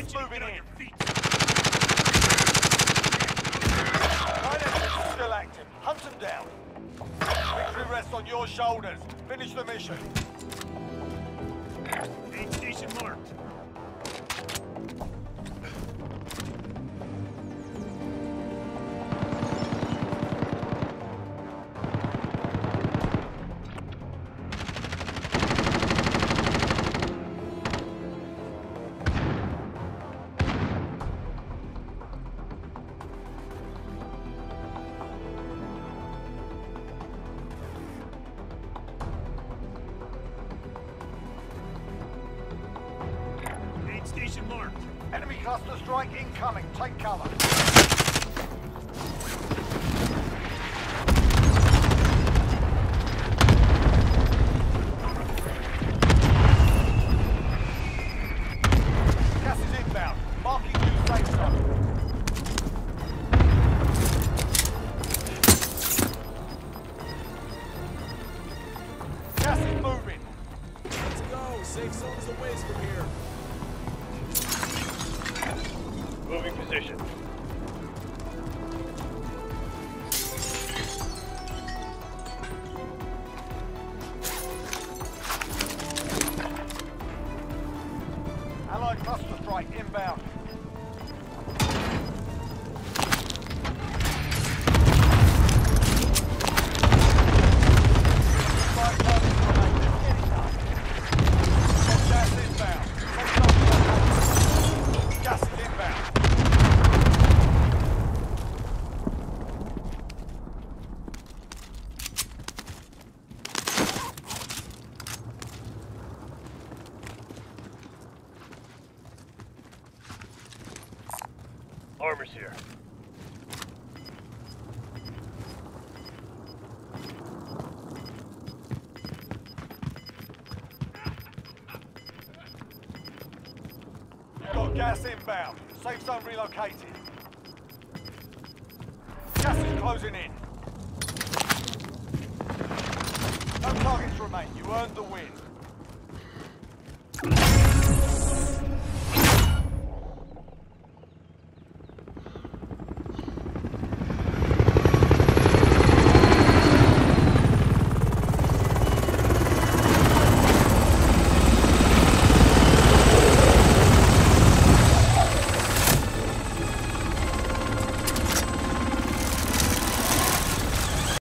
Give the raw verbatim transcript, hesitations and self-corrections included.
Gas moving in. Still active. Hunt them down. Victory rests on your shoulders. Finish the mission. Aid station marked. Station marked. Enemy cluster strike incoming. Take cover. Gas is inbound. Marking new safe zone. Gas is moving. Let's go. Safe zone is a ways from here. Moving position. Allied cluster strike inbound. Strike targets remain. Anytime. Gas inbound. Gas is inbound. Armor's here. Got gas inbound. Safe zone relocated. Gas is closing in. No targets remain. You earned the win.